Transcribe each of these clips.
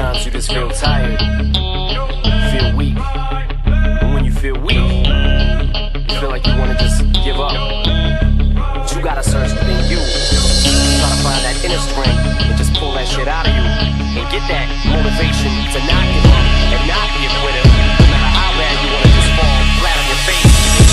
Sometimes you just feel tired, feel weak. And when you feel weak, you feel like you wanna just give up. But you gotta search within you. Try to find that inner strength and just pull that shit out of you. And get that motivation to not give up and not be a quitter. No matter how bad you wanna just fall flat on your face.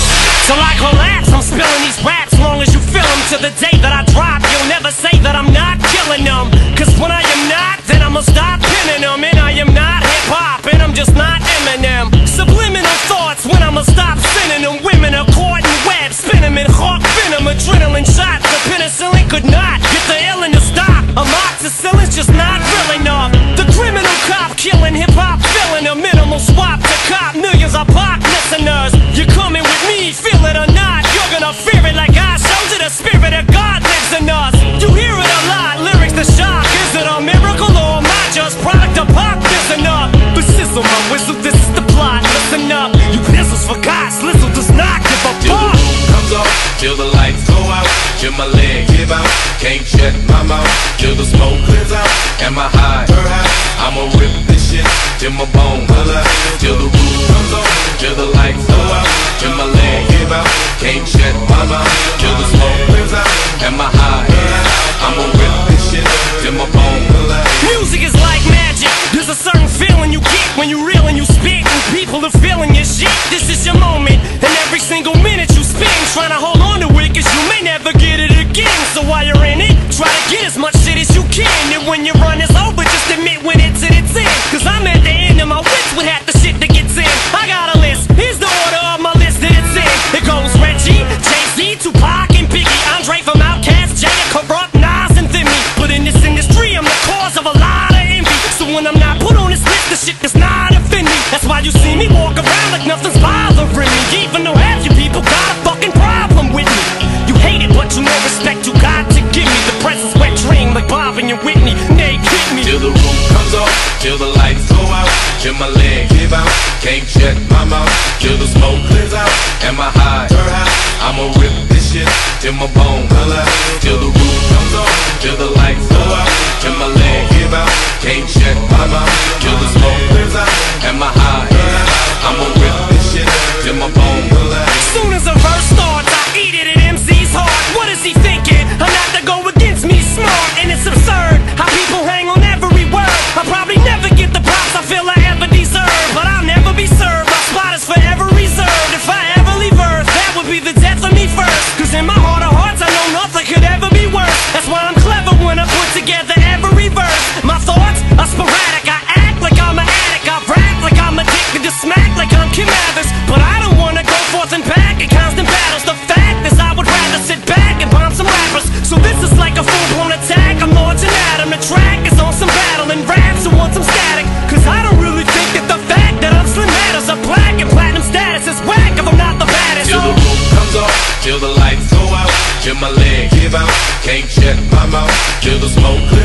So like relax, I'm spilling these raps long as you feel them. To the day that I drop, you'll never say that I'm not killing them. Cause when I am not, then I'ma stop pinning them. And I am not hip-hop, and I'm just not Eminem. Subliminal thoughts when I'ma stop sending them. Women are caught in webs, spin them in hawk venom. Adrenaline shots, the penicillin could not get the illin to stop. Amoxicillin's just not real enough. The criminal cop killing hip-hop, filling a minimal swap to cop millions of pop listeners. You're coming with me, feel it or not, you're gonna fear it like I showed you. The spirit of God lives in us. You hear it a lot, lyrics to shock. Is it a miracle or am I just product of pop? Listen up, but sizzle my whistle, this is the plot. Listen up, you pistols for God, Slizzle does not give a Till fuck. the roof comes off, till the lights go out, till my legs give out, can't shut my mouth, till the smoke clears out, and my high, I'ma rip this shit, till my bones holler, till the roof comes off, till the lights go out, till my legs give out, can't shut my mouth, till the smoke clears out, and my high, I'ma rip this shit, till my bones holler. Music is like magic. There's a certain feeling you get when you reel and you spit, and people are feeling your shit. This is your moment, and every single minute you spend trying to hold on to it, cause you may never get it again. So while you're in it, try to get as much shit as you can. And when your run is over, just admit when it's in its end. Cause I'm at the end of my wits with half the shit that gets in. I got a list, here's the order of my list that it's in. It goes Reggie, Jay-Z, Tupac, and Biggie, Andre from Outkast, Jay, Corrupt, Nas, and Thimmy. But in this industry, I'm the cause of a lot of envy. So when I'm not put on this list, the shit does not offend me. That's why you see me walk around like nothing's bothering me. Even though half you people got a fucking problem with me. You hate it, but you know respect you got to give me. The presence wet dream like Bob and your Whitney. Nay, kick me. Till the roof comes off, till the lights go out, till my legs give out, can't shut my mouth, till the smoke clears out, and my high, I'ma rip this shit, till my bones holler, till the roof comes off, till the lights go out, till my legs give out, can't shut my mouth, till the smoke clears out, and my high, I'ma rip this shit, till my bones holler. Soon as a verse starts, I eat it at MC's heart. What is he thinking? I'm not to go against me, smart, and it's absurd how people hang on every word. I'll probably never get the props I feel I ever deserve, but I'll never be served. My spot is forever reserved. If I ever leave Earth, that would be the death of me first. Cause in my heart of hearts, I know nothing could ever be worse. That's why I'm clever when I put together every verse. My thoughts are sporadic. I act like I'm an addict. I rap like I'm addicted to smack like I'm Kim Mathers. But I don't wanna go forth and back in constant battles. The fact is I would rather sit back and bomb some rappers. So this is like a full-blown attack. I'm launching at him. The track is on some battle and raps who want some static. Cause I don't really think that the fact that I'm slim matters. A black and platinum status is whack if I'm not the baddest. Till the roof comes off, till the lights go out, till my legs give out, can't shut my mouth, till the smoke clears